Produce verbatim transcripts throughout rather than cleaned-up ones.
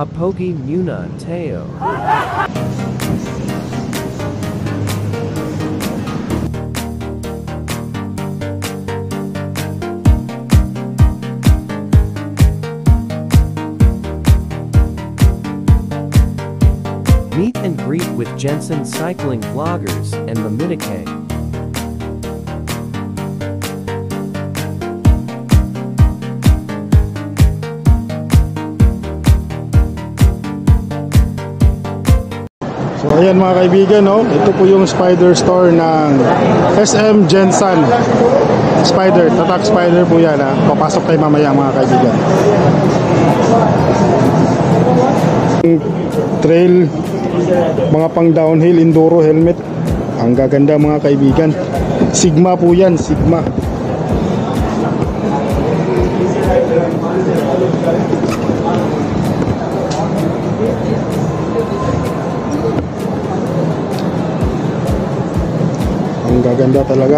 Hapogi Muna Teo. Meet and greet with Jensen cycling vloggers and Maminake. So ayan mga kaibigan, no? Ito po yung Spider store ng S M Jensen Spider, tatak Spider po yan, ha? Papasok tayo mamaya mga kaibigan. Trail, mga pang downhill, enduro helmet. Ang gaganda mga kaibigan. Sigma po yan, Sigma. Ang gaganda talaga.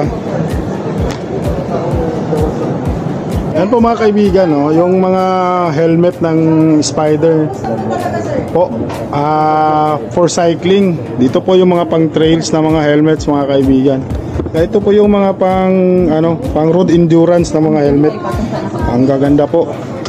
Yan po mga kaibigan, no? Yung mga helmet ng Spider po, uh, for cycling. Dito po yung mga pang trails na mga helmets mga kaibigan. Ito po yung mga pang ano, pang road endurance na mga helmet. Ang gaganda po.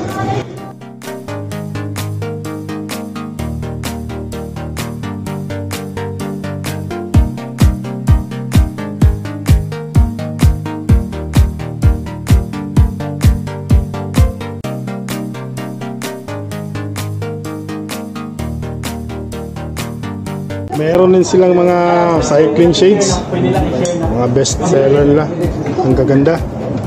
Meron din silang mga cycling shades, mga best seller nila. Ang gaganda.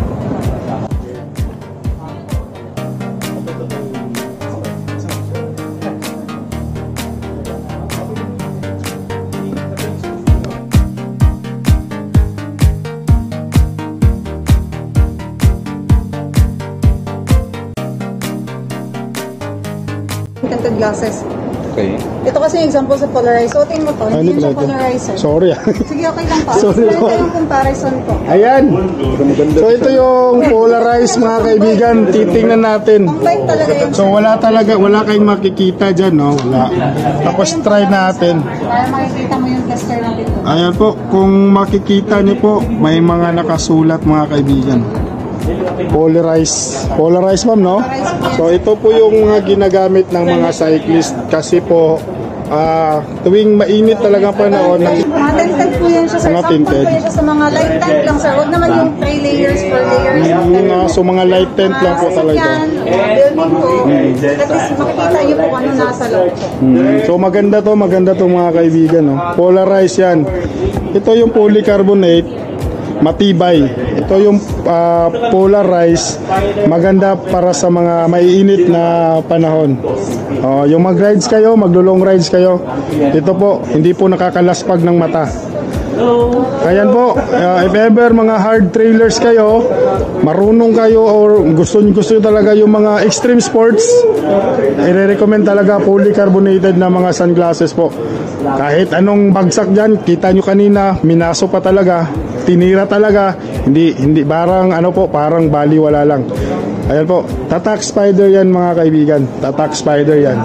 Tinted glasses. Okay. Ito kasi yung example sa polarized. So, tingin mo to, hindi yun siya polarizer. Sorry ah. Sige, okay lang pa. Sorry. So, ito yung comparison ko. Ayan. So, ito yung polarized mga kaibigan. Titingnan natin. Combine talaga yun. So, wala talaga, wala kayong makikita dyan, no? Wala. Tapos, try natin. Para makikita mo yung tester natin to. Ayan po, kung makikita niyo po, may mga nakasulat mga kaibigan. Polarized. Polarized, ma'am, no? So, ito po yung mga ginagamit ng mga cyclist kasi po, uh, tuwing mainit talaga panahon. Mga tinted po yan siya, sir. Mga Sample tinted. po yan siya sa mga light tint lang, sir. Huwag naman yung three layers, four layers. Yung, uh, so, mga light tent lang po talaga. Yan, building po. At least makikita niyo po kung ano nasa loob. Hmm. So, maganda to, maganda to mga kaibigan, no? Polarized yan. Ito yung polycarbonate. Matibay. Ito yung uh, polarized, maganda para sa mga maiinit na panahon. Uh, yung mag-rides kayo, maglo-long rides kayo, ito po, hindi po nakakalaspag ng mata. Ayan po, uh, if ever mga hard trailers kayo, marunong kayo or gusto gusto talaga yung mga extreme sports, i-recommend talaga polycarbonated na mga sunglasses po. Kahit anong bagsak dyan, kita nyo kanina, minaso pa talaga, tinira talaga, hindi hindi parang ano po, parang baliwala lang. Ayan po, tatak Spider yan mga kaibigan, tatak Spider yan.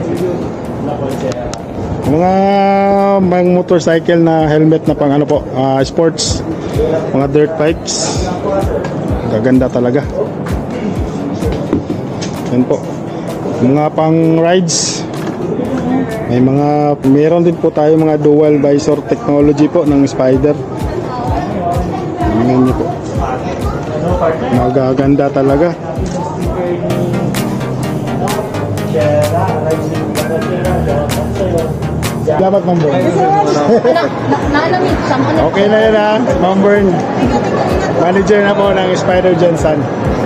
Mga mga motorcycle na helmet na pang ano po, uh, sports, mga dirt bikes, gaganda talaga. Ayan po, mga pang rides. May mga, meron din po tayo mga dual visor technology po ng Spider. Tingnan niyo po. Magaganda talaga. Salamat, Ma'am Bern. Naalamig siya. Okay na yan ha, Ma'am Bern. Manager na po ng Spider Jensen.